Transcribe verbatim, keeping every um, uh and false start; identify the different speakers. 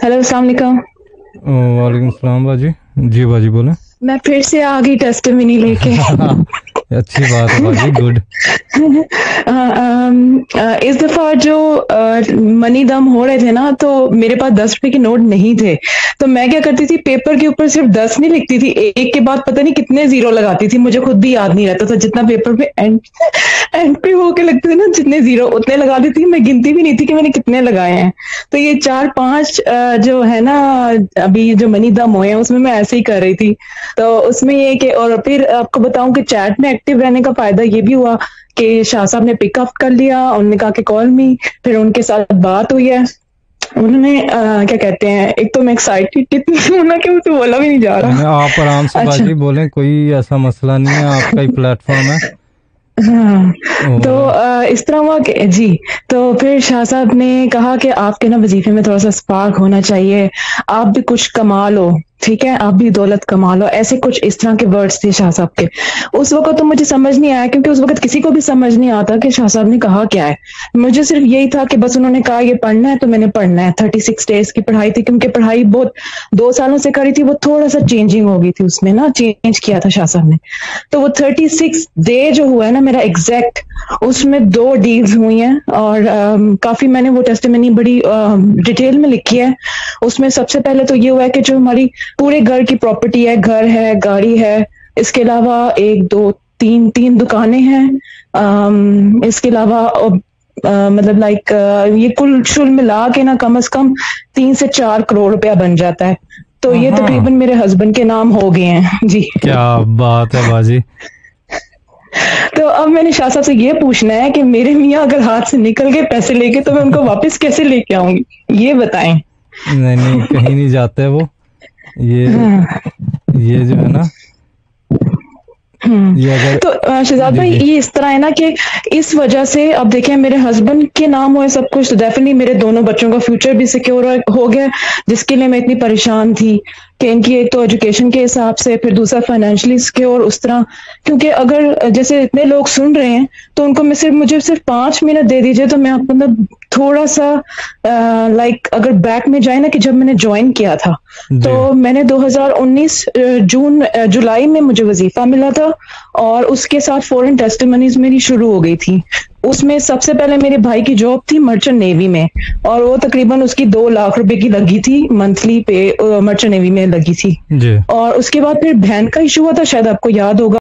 Speaker 1: Hello, अस्सलाम वालेकुम।
Speaker 2: वालेकुम सलाम बाजी। जी बाजी बोले।
Speaker 1: मैं फिर से आ गई टेस्टिमनी लेके।
Speaker 2: अच्छी बात है बाजी, गुड।
Speaker 1: अ, अम, अ, इस दफा जो अ, मनी दम हो रहे थे ना, तो मेरे पास दस रुपए के नोट नहीं थे। तो मैं क्या करती थी, पेपर के ऊपर सिर्फ दस नहीं लिखती थी, एक के बाद पता नहीं कितने जीरो लगाती थी, मुझे खुद भी याद नहीं रहता था। जितना पेपर पे एंड एंड पे होके लगते थे ना, जितने जीरो उतने लगा देती थी। मैं गिनती भी नहीं थी कि मैंने कितने लगाए हैं। तो ये चार पांच अ, जो है ना, अभी जो मनी दम हुए हैं उसमें मैं ऐसे ही कर रही थी। तो उसमें ये कि, और फिर आपको बताऊं कि चैट में एक्टिव रहने का फायदा ये भी हुआ कि शाह साहब ने पिकअप कर लिया, उन्होंने कहा कि कॉल मी, फिर उनके साथ बात हुई है। उन्होंने अ, क्या कहते हैं, एक तो मैं एक्साइटेड इतनी हूं ना कि मुझसे बोला भी नहीं जा
Speaker 2: नहीं,
Speaker 1: रहा।
Speaker 2: आप आराम से
Speaker 1: अच्छा।
Speaker 2: बाजी बोलें, कोई ऐसा मसला नहीं है, आपका ही प्लेटफॉर्म है।
Speaker 1: हाँ। तो
Speaker 2: और
Speaker 1: अ, इस तरह हुआ कि जी, तो फिर शाह साहब ने कहा कि आपके ना वजीफे में थोड़ा सा स्पार्क होना चाहिए, आप भी कुछ कमा लो, ठीक है, आप भी दौलत कमा लो, ऐसे कुछ इस तरह के वर्ड्स थे शाह साहब के। उस वक्त तो मुझे समझ नहीं आया, क्योंकि उस वक्त किसी को भी समझ नहीं आता कि शाह साहब ने कहा क्या है। मुझे सिर्फ यही था कि बस उन्होंने कहा ये पढ़ना है तो मैंने पढ़ना है। थर्टी सिक्स डेज की पढ़ाई थी, क्योंकि पढ़ाई बहुत दो सालों से करी थी, वो थोड़ा सा चेंजिंग हो गई थी, उसमें ना चेंज किया था शाह साहब ने। तो वो थर्टी सिक्स डे जो हुआ है ना मेरा एग्जैक्ट, उसमें दो डील्स हुई हैं, और अम, काफी मैंने वो टेस्टिमनी बड़ी डिटेल में लिखी है। उसमें सबसे पहले तो ये हुआ है कि जो हमारी पूरे घर की प्रॉपर्टी है, घर है, गाड़ी है, इसके अलावा एक दो तीन तीन दुकानें हैं, अम, इसके अलावा अ, अ, मतलब लाइक ये कुल शुल मिला के ना कम से कम तीन से चार करोड़ रुपया बन जाता है। तो ये
Speaker 2: हाँ,
Speaker 1: तकरीबन मेरे हस्बैंड के नाम हो गए हैं जी।
Speaker 2: क्या बात है बाजी।
Speaker 1: तो अब मैंने शाह साहब से ये पूछना है कि मेरे मियाँ अगर हाथ से निकल गए पैसे लेके, तो मैं उनको वापस कैसे लेके आऊंगी, ये बताएं।
Speaker 2: नहीं नहीं, कहीं नहीं जाते वो। ये
Speaker 1: हाँ।
Speaker 2: ये जो है ना,
Speaker 1: हम्म।
Speaker 2: ये अगर।
Speaker 1: तो अ, शहजाद
Speaker 2: जी
Speaker 1: भाई,
Speaker 2: जी।
Speaker 1: ये इस तरह है ना कि इस वजह से अब देखें, मेरे हस्बैंड के नाम हुए सब कुछ, तो डेफिनेटली मेरे दोनों बच्चों का फ्यूचर भी सिक्योर हो गया, जिसके लिए मैं इतनी परेशान थी कि इनकी एक तो एजुकेशन के हिसाब से, फिर दूसरा फाइनेंशियली सिक्योर उस तरह। क्योंकि अगर जैसे इतने लोग सुन रहे हैं, तो उनको मैं सिर्फ मुझे सिर्फ पांच मिनट दे दीजिए, तो मैं आपको मतलब थोड़ा सा लाइक अगर बैक में जाए ना, कि जब मैंने ज्वाइन किया था, तो
Speaker 2: जी।
Speaker 1: मैंने दो हज़ार उन्नीस जून अ, जुलाई में मुझे वजीफा मिला था, और उसके साथ फॉरेन टेस्टिमनीज मेरी शुरू हो गई थी। उसमें सबसे पहले मेरे भाई की जॉब थी मर्चेंट नेवी में, और वो तकरीबन उसकी दो लाख रुपए की लगी थी मंथली पे, मर्चेंट नेवी में लगी थी।
Speaker 2: जी।
Speaker 1: और उसके बाद फिर बहन का इशू हुआ था, शायद आपको याद होगा।